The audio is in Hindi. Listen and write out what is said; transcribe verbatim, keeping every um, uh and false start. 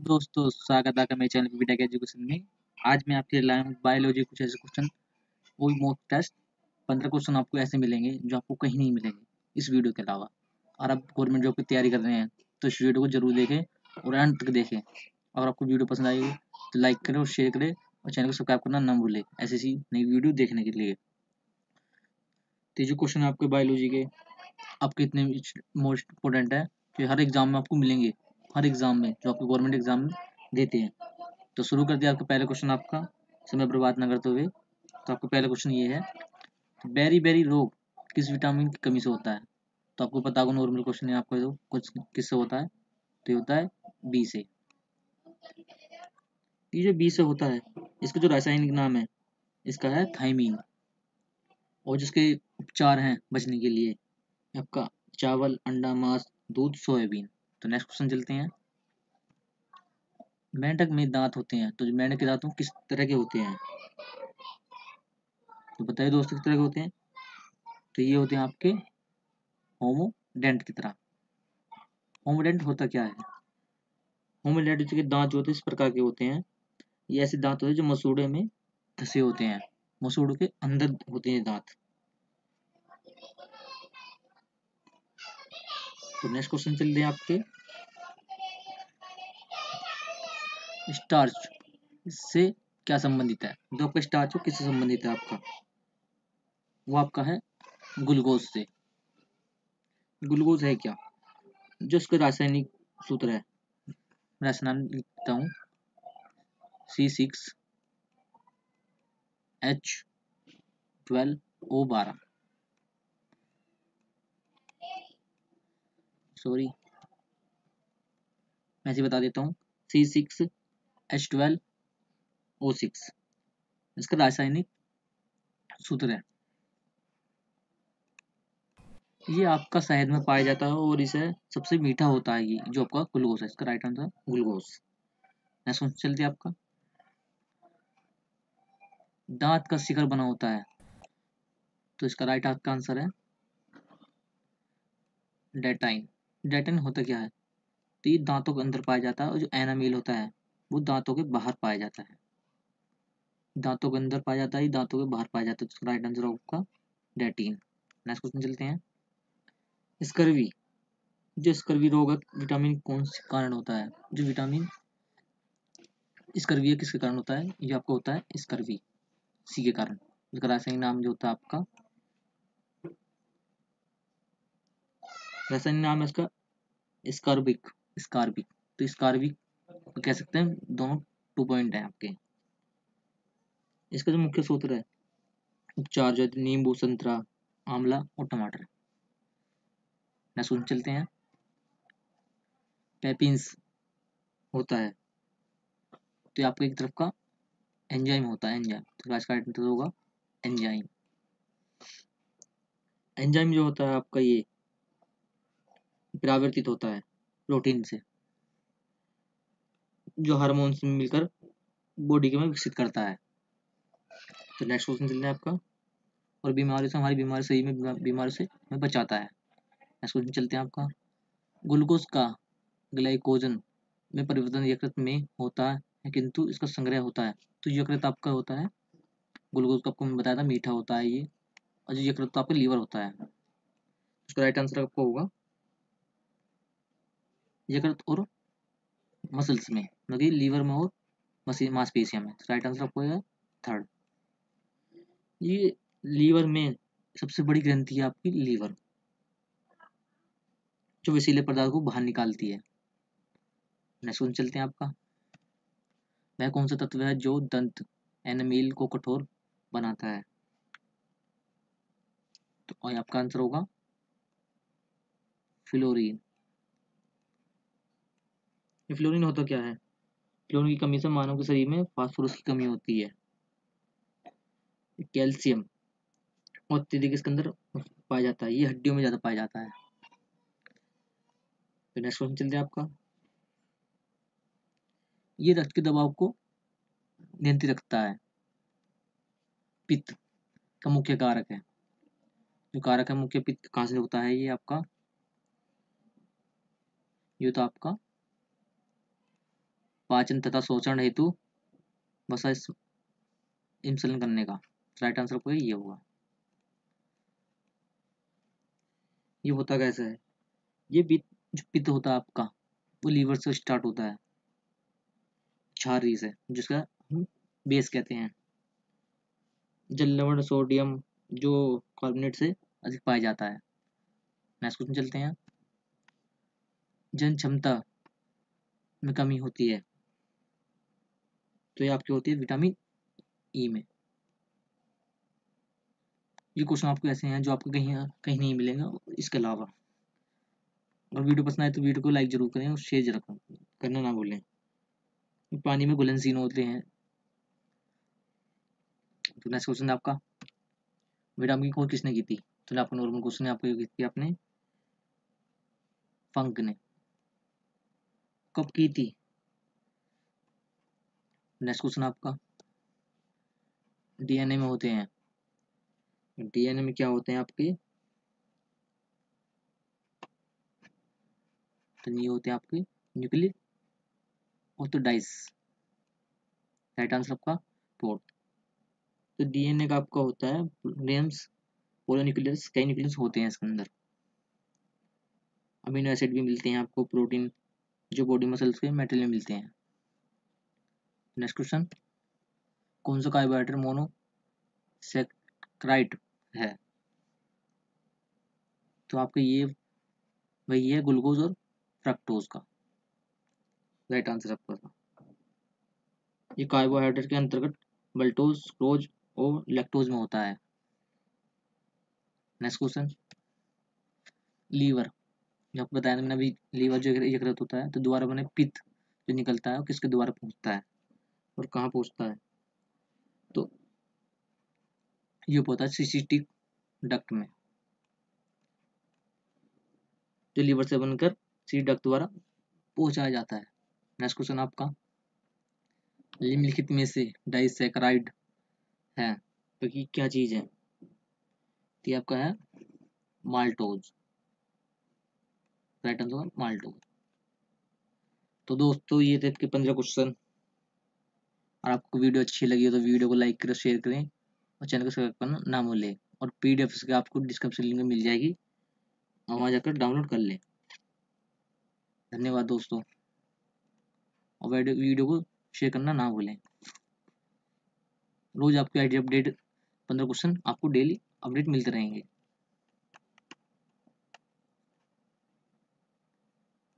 दोस्तों स्वागत है आपका मेरे चैनल विटेक एजुकेशन में। आज मैं आपके लिए लाया हूँ बायोलॉजी कुछ ऐसे क्वेश्चन, वो मॉक टेस्ट। पंद्रह क्वेश्चन आपको ऐसे मिलेंगे जो आपको कहीं नहीं मिलेंगे इस वीडियो के अलावा। और आप गवर्नमेंट जॉब की तैयारी कर रहे हैं तो इस वीडियो को जरूर देखें और अंत तक देखें। अगर आपको वीडियो पसंद आई तो लाइक करें और शेयर करें और चैनल को सब्सक्राइब करना ना भूलें ऐसी सी नई वीडियो देखने के लिए। तो जो क्वेश्चन है आपके बायोलॉजी के, आपके इतने मोस्ट इंपॉर्टेंट है कि हर एग्जाम में आपको मिलेंगे, हर एग्जाम में जो आपको गवर्नमेंट एग्जाम में देते हैं। तो शुरू कर दिया आपका पहला क्वेश्चन, आपका समय बर्बाद न करते हुए। तो आपका पहला क्वेश्चन ये है, बेरी बेरी रोग किस विटामिन की कमी से होता है? तो आपको पता होगा, नॉर्मल क्वेश्चन है आपका, जो कुछ किससे होता है, तो ये होता है बी से। ये जो बी से होता है, इसका जो रासायनिक नाम है इसका है थाइमीन, और जिसके उपचार हैं बचने के लिए आपका चावल, अंडा, मांस, दूध, सोयाबीन। तो नेक्स्ट क्वेश्चन चलते हैं। मेंढक में दांत होते हैं, तो जो मेंढक के दांत किस तरह के होते हैं? तो बताइए दोस्तों किस तरह के होते हैं? तो ये होते हैं आपके होमोडेंट की तरह। होमोडेंट होता क्या है? होमोडेंट के दांत जो होते हैं इस प्रकार के होते हैं। ये ऐसे दांत होते हैं जो मसूड़े में धसे होते हैं, मसूड़ों के अंदर होते हैं दांत। तो नेक्स्ट क्वेश्चन चलते हैं आपके, स्टार्च से क्या संबंधित है? जो आपका स्टार्च हो किससे संबंधित है आपका? वो आपका है ग्लूकोज से। ग्लूकोज है क्या? जो इसका रासायनिक सूत्र है, रासायनिक लिखता हूँ, C six H twelve O बारह, सॉरी मैं ऐसे बता देता हूँ, C six H twelve O six इसका रासायनिक सूत्र है। ये आपका शहद में पाया जाता है और इसे सबसे मीठा होता है, ये जो आपका ग्लूकोज है, इसका राइट आंसर ग्लूकोज। नेक्स्ट चलते हैं आपका, दांत का शिखर बना होता है, तो इसका राइट आपका आंसर है डेटाइन। डेटाइन होता क्या है? तो ये दांतों के अंदर पाया जाता है, और जो एनामील होता है वो दांतों के बाहर पाया जाता है। दांतों के अंदर पाया जाता है, दांतों के बाहर पाया जाता है, तो इसका राइट आंसर आपका डेटीन। नेक्स्ट क्वेश्चन चलते हैं, स्कर्वी। जो स्कर्वी रोग है, विटामिन कौन से कारण होता है? जो विटामिन स्कर्वी है किसके कारण होता है? ये आपको होता है स्कर्वी सी के कारण। इसका रासायनिक नाम जो होता है आपका, रासायनिक नाम है इसका स्कारबिक। स्कारबिक, तो स्कारबिक कह सकते हैं, दोनों टू पॉइंट है आपके। इसका जो मुख्य सूत्र है, उपचार जो है नींबू, संतरा, आंवला और टमाटर। ना सुन चलते हैं, पेपिन्स होता है, तो ये आपको एक तरफ का एंजाइम होता है, एंजाइम, तो इसका राइट आंसर होगा एंजाइम। एंजाइम जो होता है आपका, ये परावर्तित होता है प्रोटीन से, जो हार्मोन से मिलकर बॉडी के में विकसित करता है। तो नेक्स्ट क्वेश्चन चलते हैं आपका, और बीमारी से, हमारी बीमारी सही में बीमारी से हमें बचाता है। नेक्स्ट क्वेश्चन चलते हैं आपका, ग्लूकोज का ग्लाइकोजन में परिवर्तन यकृत में होता है, किंतु इसका संग्रह होता है। तो यकृत आपका होता है, ग्लूकोज का आपको मैं बताया था मीठा होता है ये, और जो यकृत तो आपका लीवर होता है। इसका राइट आंसर आपका होगा यकृत और मसल्स में, मतलब लीवर में और मांसपेशियों में। राइट आंसर आपको है थर्ड। ये लीवर में सबसे बड़ी ग्रंथि है आपकी लीवर, जो विषैले पदार्थ को बाहर निकालती है। नेक्स्ट चलते हैं आपका, वह कौन सा तत्व है जो दंत एनामील को कठोर बनाता है? तो और आपका आंसर होगा फ्लोरीन। ये फ्लोरीन होता क्या है? फ्लोरीन की कमी से मानव के शरीर में फास्फोरस की कमी होती है, कैल्शियम और अत्यधिक इसके अंदर पाया जाता है, ये हड्डियों में ज्यादा पाया जाता है। तो नेक्स्ट क्वेश्चन चलते हैं आपका, ये रक्त के दबाव को नियंत्रित रखता है, पित्त का मुख्य कारक है। जो कारक है मुख्य पित्त कहाँ से होता है? ये आपका, ये तो आपका पाचन तथा शोषण हेतु वसा इंसलन करने का। राइट आंसर आपका ये होगा। ये होता कैसे है? ये जो पित्त होता है आपका वो लीवर से स्टार्ट होता है, क्षार से, जिसका हम बेस कहते हैं। जल लवण सोडियम जो कार्बोनेट से अधिक पाया जाता है। नेक्स्ट क्वेश्चन चलते हैं। जन क्षमता में कमी होती है तो ये आपकी होती है विटामिन ई में। ये क्वेश्चन आपको ऐसे हैं जो आपको कहीं कहीं नहीं मिलेगा इसके अलावा। और वीडियो पसंद आए तो वीडियो को लाइक जरूर करें और शेयर जरूर करना ना भूलें। पानी में घुलनशील होते हैं। तो नेक्स्ट क्वेश्चन है आपका, विटामिन की खोज किसने की थी? तो आपका नॉर्मल क्वेश्चन है, आपको ये की थी आपने फंक ने। कब की थी? नेक्स्ट क्वेश्चन आपका, डीएनए में होते हैं। डीएनए में क्या होते हैं आपके? तो ये होते हैं आपके न्यूक्लिक ऑर्थोडाइस। राइट आंसर आपका फोर्थ। तो डीएनए का आपका होता है नेम्स पोलोन्यूक्लियस, कई न्यूक्लियस होते हैं इसके अंदर। अमीनो एसिड भी मिलते हैं आपको, प्रोटीन जो बॉडी मसल्स के मेटल में मिलते हैं। नेक्स्ट क्वेश्चन, कौन सा कार्बोहाइड्रेट मोनोसेक्राइड है? तो आपका ये वही है ग्लूकोज और फ्रक्टोज का। राइट आंसर आपका था। ये कार्बोहाइड्रेट के अंतर्गत मल्टोज, सुक्रोज और लैक्टोज में होता है। नेक्स्ट क्वेश्चन, लीवर जो आपको बताया मैंने अभी, लीवर जो यकृत होता है तो द्वारा बने पित्त जो निकलता है वो किसके द्वारा पहुंचता है और कहाँ पहुंचता है? तो ये होता है सिस्टिक डक्ट में, जो लीवर से बनकर सी डक्ट द्वारा पहुंचाया जाता है। नेक्स्ट क्वेश्चन आपका, निम्नलिखित में से डाइसैकेराइड है तो ये क्या चीज है? तो ये आपका है माल्टोज। Right answer maltose. तो दोस्तों ये थे इसके पंद्रह क्वेश्चन। और आपको वीडियो अच्छी लगी हो तो वीडियो को लाइक करें, शेयर करें और चैनल को सब्सक्राइब करना ना भूलें। और पीडीएफ इसके आपको डिस्क्रिप्शन लिंक में मिल जाएगी, वहाँ जाकर डाउनलोड कर लें। धन्यवाद दोस्तों, और वीडियो को शेयर करना ना भूलें। रोज आपके आईडी अपडेट पंद्रह क्वेश्चन आपको डेली अपडेट मिलते रहेंगे।